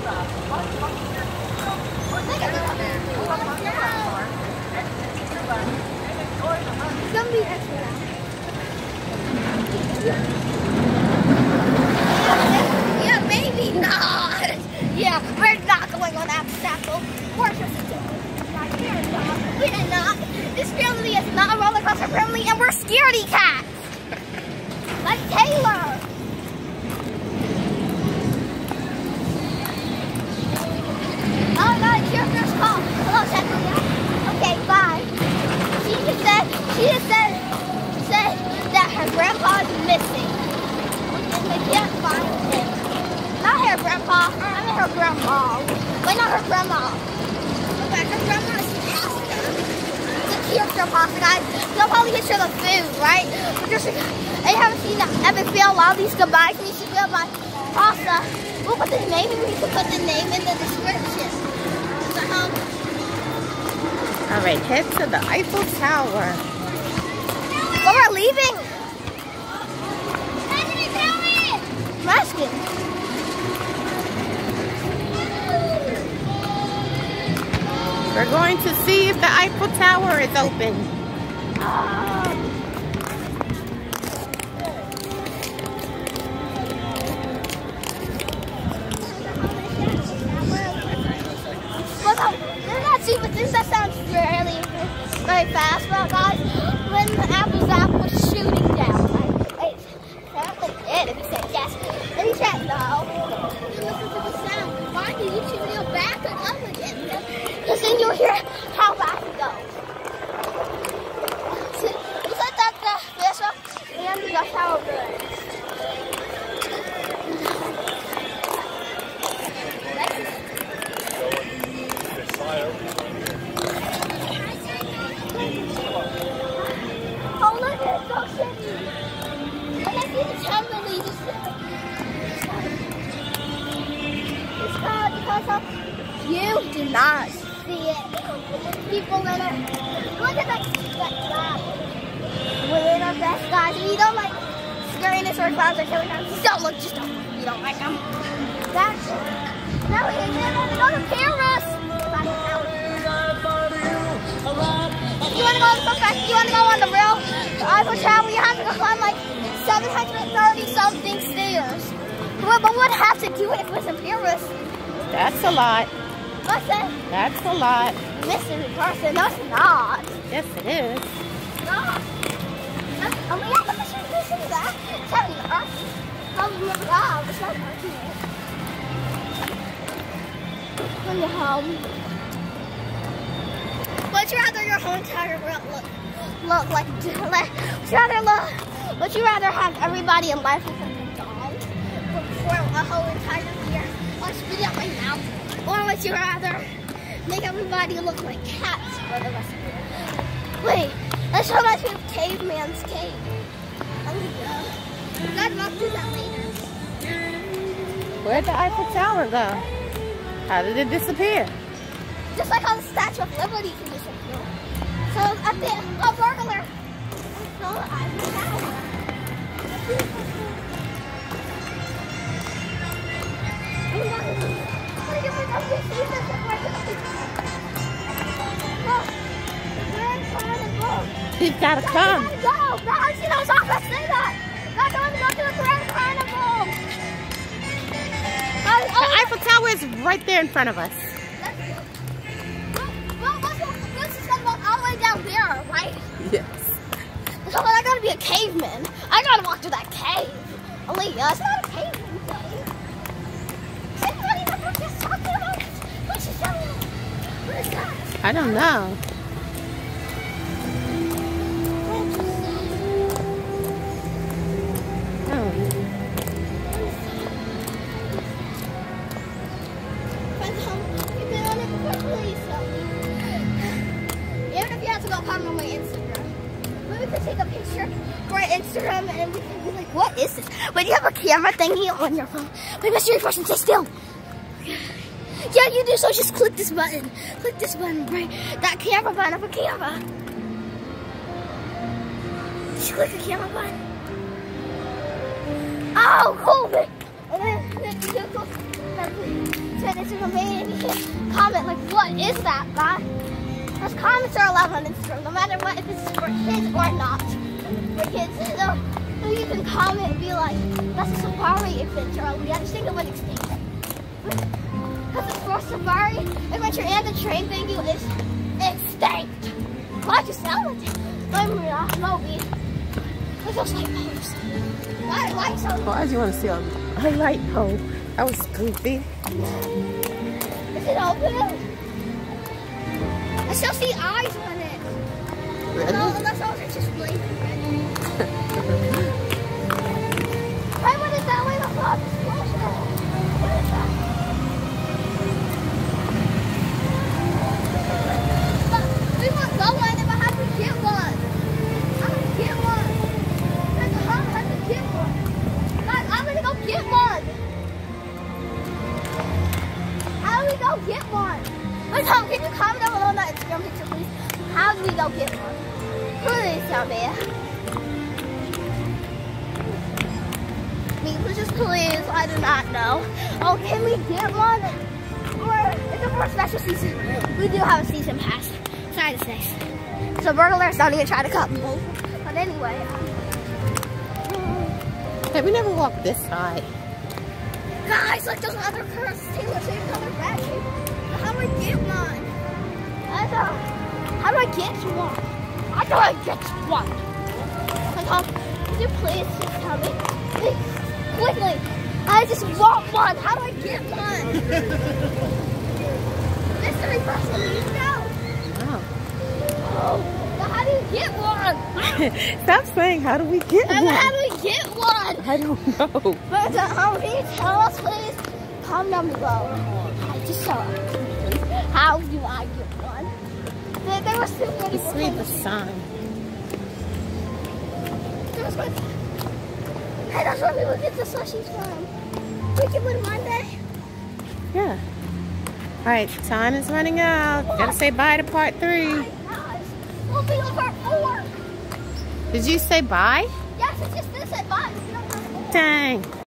It's gonna be extra. Yeah, maybe not. Yeah, we're not going on that Zapple. We're just we're not. This family is not a roller coaster family, and we're scaredy cats. Like Taylor. Oh no, it's your first call. Hello, Aleah. Okay, bye. She just said that her grandpa is missing. And they can't find him. Not her grandpa, I mean her grandma. Wait, not her grandma. Okay, her grandma is pasta. It's here for pasta, guys. They'll probably get you the food, right? Because they haven't seen that epic fail. A lot of these goodbyes need to feel by pasta. We'll put the name, and we can put the name in the description. Alright, head to the Eiffel Tower. But we're leaving. I'm asking. We're going to see if the Eiffel Tower is open. But this that sounds really very fast, but guys, when the Zapple was shooting down, like, apparently did, if you say yes. Then you said no. Listen to the sound. Why did you shoot your back and up again? Because then you'll hear how fast it goes. See, you said that the bishop and the tower good. Oh, look, it's so shitty. And I see the temporary just it's hard because of you do not see it. People that are look at that cloud. We're our best guys. We don't like scariness or clouds or killing them. Just don't look, just don't. You don't like them. That's it. Now we can go to Paris. You want to go on the you want to go on the real Eiffel Tower? You have to go climb like 730 something stairs. But we'd have to do it if it was in Paris. That's a lot. What's that? That's a lot. Missing person. No, it's not. Yes, it is. No. Oh my God, look at you missing that. It's having the earth. Oh my God, it's not working. When you're home. Would you rather your whole entire world look like would you rather have everybody in life look like a dog for a whole entire year? Or spit out my mouth? Or would you rather make everybody look like cats for the rest of the year? Wait, let's show my caveman's cave. Oh yeah. Let's walk through that later. Where'd the Eiffel Tower go? How did it disappear? Just like how the Statue of Liberty can disappear. So a burglar. So Eiffel Tower. He's gotta come. Go! How did you know stop us say that? Guys, I want to go to the Grand Carnival. The Eiffel Tower is right there in front of us. This is gonna walk all the way down there, right? Yes. So I gotta be a caveman. I gotta walk to that cave. Aleah, it's not a caveman cave. It's not even what she's talking about. What's she talking about? What is that? I don't know. Take a picture for Instagram and we can be like, what is this? But you have a camera thingy on your phone. Wait, mystery person, stay still. Yeah, you do, so just click this button. Click this button, right? That camera button of a camera. Did you click the camera button? Oh, cool. And then you go. to Instagram and you can comment like, what is that, guys? Those comments are allowed on Instagram, no matter what, if it's for kids or not. For kids, so you can comment and be like, that's a safari adventure. We understand it when it's extinct. Because it's for safari adventure and the train venue is extinct. Why'd you sell it? Moby. Look those light poles. Why so? Why do you want to see a light pole? That was goofy. Is it open? I still see eyes on it. Really? No, unless those are just blinking. Hey, what is that? Wait, the fuck? What is that? We want to go on it, but how do we get one? I'm gonna get one. How do we get one? Guys, I'm gonna go get one. How do we go get one? Wait, Tom, can you comment down below on that Instagram picture, please? How do we go get one? Please tell me. Just please, I do not know. Oh, can we get one? Or is it for a special season? We do have a season pass. Side to say. So burglars don't even try to cut me. But anyway. Hey, we never walked this side. Guys, like those other cars, Taylor Swift coming back. How do I get one? How do I get one? How do I get one? Tom, could you please just tell me? Please. Quickly! I just want one! How do I get one? Mystery person, you know! Wow. Oh, now how do you get one? Stop saying, how do we get one? How do we get one? I don't know. But can you tell us, please? Comment down below. Just tell us, please. How do I get one? There was too many. Let's read the sign. There was one. Hey, that's where people get the slushies from. We can win Monday. Yeah. All right, time is running out. Gotta say bye to part 3. We'll be on part 4. Did you say bye? Yes, it's just this at bye. Dang.